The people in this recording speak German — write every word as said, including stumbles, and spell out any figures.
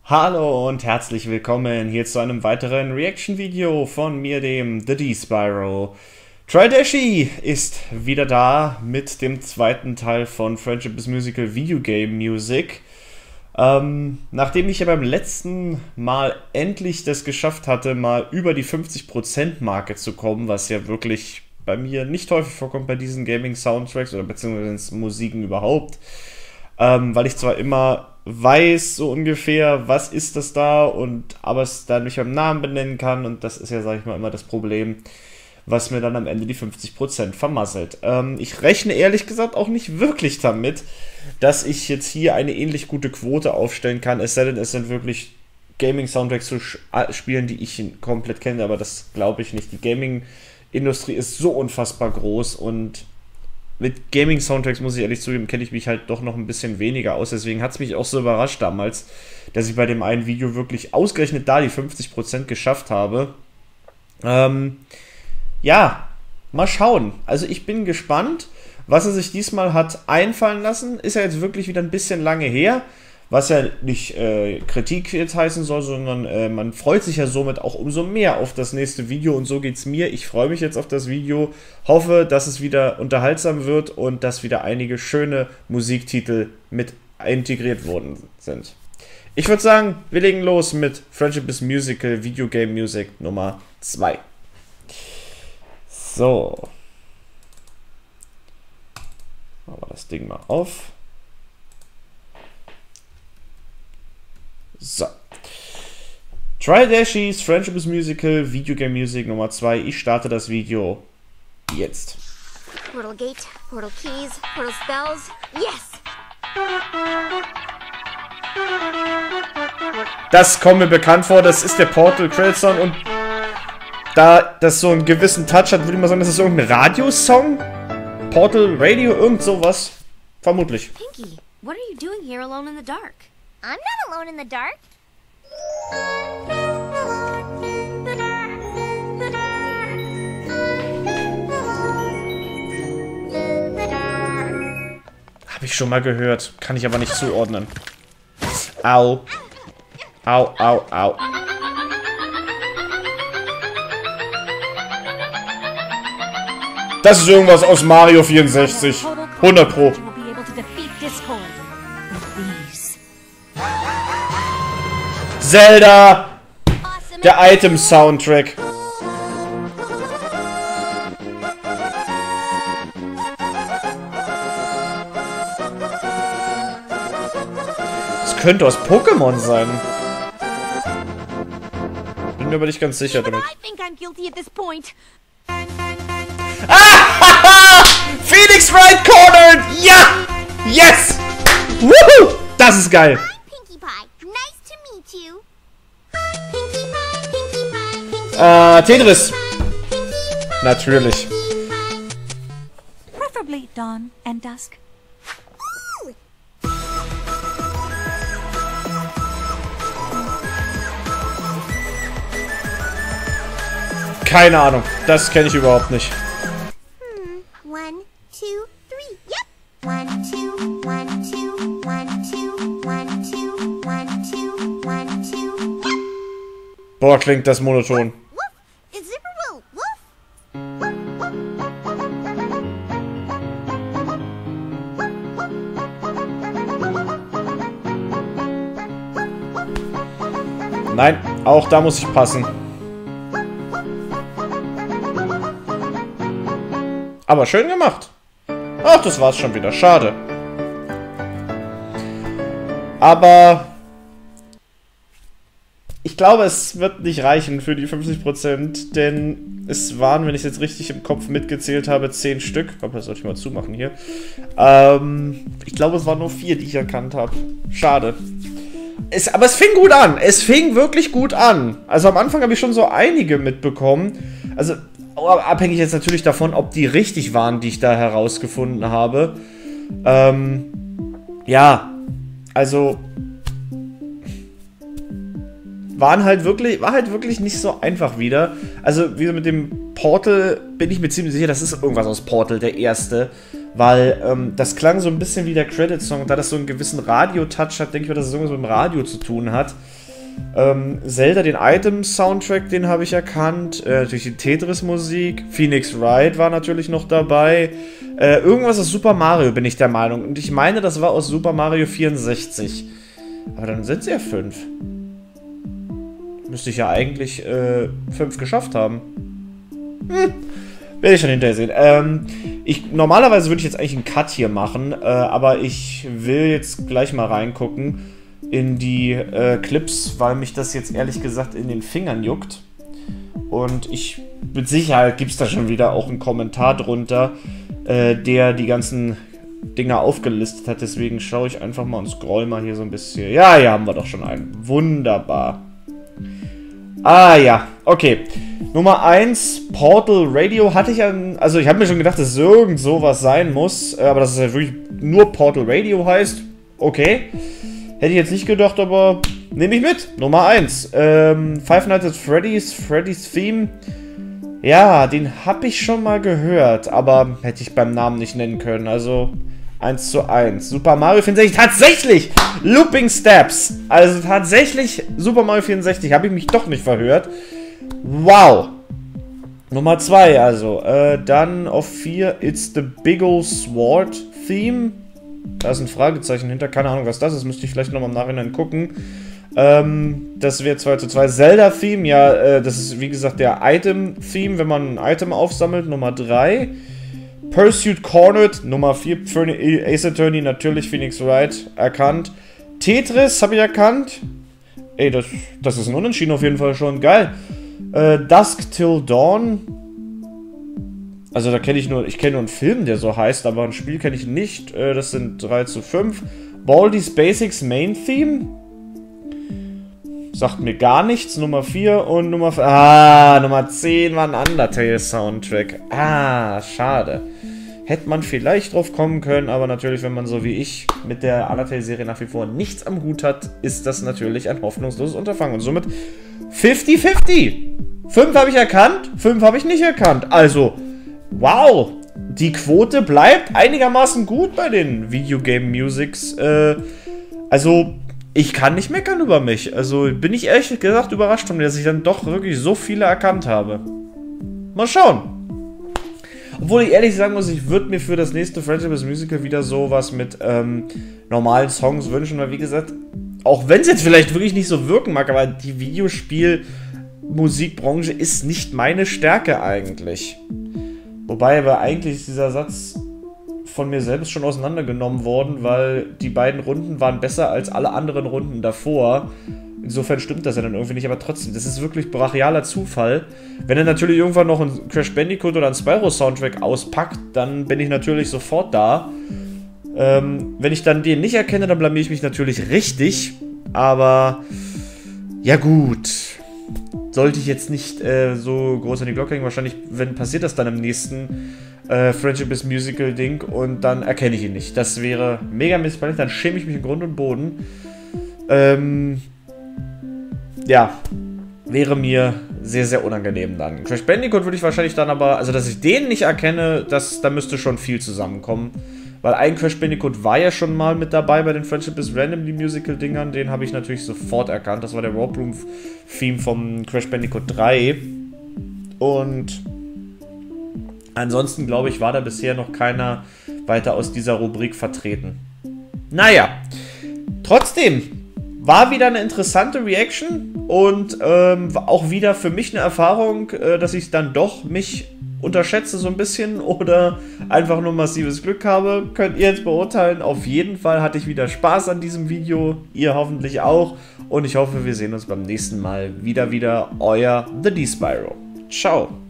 Hallo und herzlich willkommen hier zu einem weiteren Reaction-Video von mir, dem The D-Spyro. Tridashi ist wieder da mit dem zweiten Teil von Friendship is Musical Video Game Music. Ähm, nachdem ich ja beim letzten Mal endlich das geschafft hatte, mal über die fünfzig Prozent Marke zu kommen, was ja wirklich bei mir nicht häufig vorkommt bei diesen Gaming-Soundtracks oder beziehungsweise Musiken überhaupt, ähm, weil ich zwar immer weiß so ungefähr, was ist das da, und aber es dann nicht beim Namen benennen kann, und das ist ja, sag ich mal, immer das Problem, was mir dann am Ende die fünfzig Prozent vermasselt. Ähm, ich rechne ehrlich gesagt auch nicht wirklich damit, dass ich jetzt hier eine ähnlich gute Quote aufstellen kann, es sei denn, es sind wirklich Gaming-Soundtracks zu spielen, die ich komplett kenne, aber das glaube ich nicht. Die Gaming-Industrie ist so unfassbar groß, und mit Gaming-Soundtracks, muss ich ehrlich zugeben, kenne ich mich halt doch noch ein bisschen weniger aus. Deswegen hat es mich auch so überrascht damals, dass ich bei dem einen Video wirklich ausgerechnet da die fünfzig Prozent geschafft habe. Ähm, ja, mal schauen. Also ich bin gespannt, was er sich diesmal hat einfallen lassen. Ist ja jetzt wirklich wieder ein bisschen lange her. Was ja nicht äh, Kritik jetzt heißen soll, sondern äh, man freut sich ja somit auch umso mehr auf das nächste Video, und so geht's mir. Ich freue mich jetzt auf das Video, hoffe, dass es wieder unterhaltsam wird und dass wieder einige schöne Musiktitel mit integriert worden sind. Ich würde sagen, wir legen los mit Friendship is Musical Video Game Music Nummer zwei. So. Machen wir das Ding mal auf. So. Tridashis Friendship is Musical Video Game Music Nummer zwei. Ich starte das Video jetzt. Portal Gate, Portal Keys, Portal Spells, yes! Das kommt mir bekannt vor, das ist der Portal Credit Song, und da das so einen gewissen Touch hat, würde ich mal sagen, das ist irgendein Radiosong? Portal Radio, irgend sowas. Vermutlich. Pinky, what are you doing here alone in the dark? I'm not alone in the dark. Habe ich schon mal gehört, kann ich aber nicht zuordnen. Au. Au, au, au. Das ist irgendwas aus Mario vierundsechzig. hundert Pro. Zelda! Der Item-Soundtrack. Das könnte aus Pokémon sein. Bin mir aber nicht ganz sicher damit. Ah! Phoenix Wright cornered! Ja! Yes! Woohoo! Das ist geil. Äh, Tetris. Natürlich. Preferably dawn and dusk. Keine Ahnung. Das kenne ich überhaupt nicht. Hmm. One, two, three. Yep. One, two, one, two, one, two, one, two, one, two, one, two. Yep. Boah, klingt das monoton. Nein, auch da muss ich passen. Aber schön gemacht. Ach, das war's schon wieder. Schade. Aber ich glaube, es wird nicht reichen für die fünfzig Prozent, denn es waren, wenn ich es jetzt richtig im Kopf mitgezählt habe, zehn Stück. Komm, das sollte ich mal zumachen hier. Ähm, ich glaube, es waren nur vier, die ich erkannt habe. Schade. Es, aber es fing gut an. Es fing wirklich gut an. Also am Anfang habe ich schon so einige mitbekommen. Also abhängig jetzt natürlich davon, ob die richtig waren, die ich da herausgefunden habe. Ähm, ja, also waren halt wirklich, war halt wirklich nicht so einfach wieder. Also wie mit dem Portal bin ich mir ziemlich sicher, das ist irgendwas aus Portal, der erste. Weil ähm, das klang so ein bisschen wie der Credit-Song, da das so einen gewissen Radio-Touch hat, denke ich mal, dass es irgendwas mit dem Radio zu tun hat. Ähm, Zelda, den Item-Soundtrack, den habe ich erkannt. Äh, natürlich die Tetris-Musik. Phoenix Wright war natürlich noch dabei. Äh, irgendwas aus Super Mario, bin ich der Meinung. Und ich meine, das war aus Super Mario vierundsechzig. Aber dann sind es ja fünf. Müsste ich ja eigentlich äh, fünf geschafft haben. Hm. Werde ich schon hinterher sehen. Ähm, ich, normalerweise würde ich jetzt eigentlich einen Cut hier machen, äh, aber ich will jetzt gleich mal reingucken in die äh, Clips, weil mich das jetzt ehrlich gesagt in den Fingern juckt. Und ich, mit Sicherheit gibt es da schon wieder auch einen Kommentar drunter, äh, der die ganzen Dinger aufgelistet hat. Deswegen schaue ich einfach mal und scroll mal hier so ein bisschen. Ja, hier haben wir doch schon einen. Wunderbar. Ah ja, okay. Nummer eins, Portal Radio, hatte ich ja, also ich habe mir schon gedacht, dass es irgend sowas sein muss, aber dass es ja wirklich nur Portal Radio heißt, okay. Hätte ich jetzt nicht gedacht, aber nehme ich mit. Nummer eins, ähm, Five Nights at Freddy's, Freddy's Theme. Ja, den habe ich schon mal gehört, aber hätte ich beim Namen nicht nennen können, also eins zu eins. Super Mario vierundsechzig, tatsächlich! Looping Steps. Also tatsächlich Super Mario vierundsechzig, habe ich mich doch nicht verhört. Wow. Nummer zwei, also. Äh, dann auf vier, It's the Big Ol' Sword Theme. Da ist ein Fragezeichen hinter, keine Ahnung, was das ist. Müsste ich vielleicht nochmal im Nachhinein gucken. Ähm, das wäre zwei zu zwei. Zelda Theme, ja, äh, das ist wie gesagt der Item Theme, wenn man ein Item aufsammelt. Nummer drei. Pursuit Cornered, Nummer vier, Ace Attorney, natürlich Phoenix Wright, erkannt. Tetris habe ich erkannt. Ey, das, das ist ein Unentschieden auf jeden Fall schon, geil. Äh, Dusk Till Dawn. Also da kenne ich nur, ich kenne nur einen Film, der so heißt, aber ein Spiel kenne ich nicht. Äh, das sind drei zu fünf. Baldi's Basics Main Theme. Sagt mir gar nichts. Nummer vier und Nummer... Ah, Nummer zehn war ein Undertale-Soundtrack. Ah, schade. Hätte man vielleicht drauf kommen können, aber natürlich, wenn man so wie ich mit der Undertale-Serie nach wie vor nichts am Hut hat, ist das natürlich ein hoffnungsloses Unterfangen. Und somit fünfzig fünfzig. Fünf habe ich erkannt, fünf habe ich nicht erkannt. Also, wow. Die Quote bleibt einigermaßen gut bei den Videogame Musics. Äh, also... Ich kann nicht meckern über mich. Also bin ich ehrlich gesagt überrascht von mir, dass ich dann doch wirklich so viele erkannt habe. Mal schauen. Obwohl ich ehrlich sagen muss, ich würde mir für das nächste Friendship is Musical wieder sowas mit ähm, normalen Songs wünschen. Weil wie gesagt, auch wenn es jetzt vielleicht wirklich nicht so wirken mag, aber die Videospiel-Musikbranche ist nicht meine Stärke eigentlich. Wobei aber eigentlich ist dieser Satz... von mir selbst schon auseinandergenommen worden, weil die beiden Runden waren besser als alle anderen Runden davor. Insofern stimmt das ja dann irgendwie nicht, aber trotzdem, das ist wirklich brachialer Zufall. Wenn er natürlich irgendwann noch ein Crash Bandicoot oder ein Spyro-Soundtrack auspackt, dann bin ich natürlich sofort da. Ähm, wenn ich dann den nicht erkenne, dann blamier ich mich natürlich richtig, aber ja gut. Sollte ich jetzt nicht äh, so groß an die Glocke hängen, wahrscheinlich, wenn passiert das dann im nächsten Äh, Friendship is Musical Ding und dann erkenne ich ihn nicht. Das wäre mega missballig, dann schäme ich mich in Grund und Boden. Ähm, ja, wäre mir sehr, sehr unangenehm dann. Crash Bandicoot würde ich wahrscheinlich dann aber, also dass ich den nicht erkenne, das, da müsste schon viel zusammenkommen. Weil ein Crash Bandicoot war ja schon mal mit dabei bei den Friendship is Randomly Musical Dingern, den habe ich natürlich sofort erkannt. Das war der Rope Room Theme vom Crash Bandicoot drei. Und... ansonsten, glaube ich, war da bisher noch keiner weiter aus dieser Rubrik vertreten. Naja, trotzdem war wieder eine interessante Reaction und ähm, auch wieder für mich eine Erfahrung, äh, dass ich dann doch mich unterschätze so ein bisschen oder einfach nur massives Glück habe. Könnt ihr jetzt beurteilen. Auf jeden Fall hatte ich wieder Spaß an diesem Video. Ihr hoffentlich auch. Und ich hoffe, wir sehen uns beim nächsten Mal wieder wieder. Euer The D-Spyro. Ciao.